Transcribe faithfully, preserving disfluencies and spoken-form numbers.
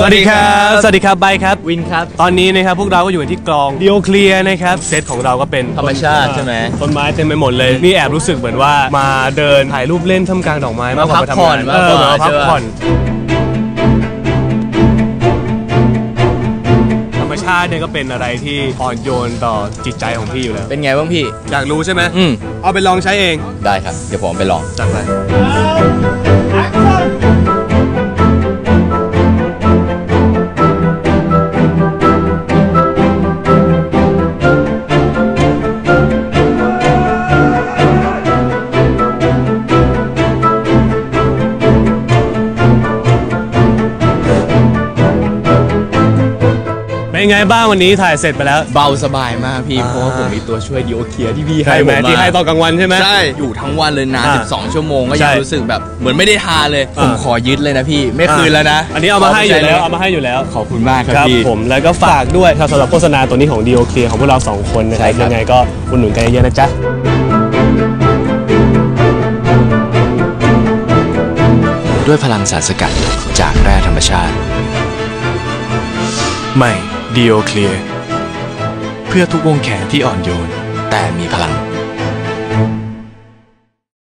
วัสดีครับสวัสดีครับไบครับวินครับตอนนี้นะครับพวกเราก็อยู่ที่กลองเดียวเคลียร์นะครับเซตของเราก็เป็นธรรมชาติใช่ไหมต้นไม้เต็มไปหมดเลยนี่แอบรู้สึกเหมือนว่ามาเดินถ่ายรูปเล่นท่ามกลางดอกไม้มากกว่ามาทำงานเออมาพักผ่อนธรรมชาติเนี่ยก็เป็นอะไรที่อ่อนโยนต่อจิตใจของพี่อยู่แล้วเป็นไงบ้างพี่อยากรู้ใช่ไหมอืมเอาไปลองใช้เองได้ครับเดี๋ยวผมไปลองจัดไปเป็นไงบ้างวันนี้ถ่ายเสร็จไปแล้วเบาสบายมากพี่เพราะว่าผมมีตัวช่วยดีโอเคลียร์ที่พี่ให้ผมมาที่ให้ตอนกลางวันใช่ไหมใช่อยู่ทั้งวันเลยนานสิบสองชั่วโมงก็ยังรู้สึกแบบเหมือนไม่ได้ทาเลยผมขอยึดเลยนะพี่ไม่คืนแล้วนะอันนี้เอามาให้อยู่แล้วเอามาให้อยู่แล้วขอบคุณมากครับพี่ผมแล้วก็ฝากด้วยสำหรับโฆษณาตัวนี้ของดีโอเคของพวกเราสองคนนะครับยังไงก็อุดหนุนกันเยอะนะจ๊ะด้วยพลังสารสกัดจากแร่ธรรมชาติใหม่ดีโอเคลียร์เพื่อทุกวงแขนที่อ่อนโยนแต่มีพลัง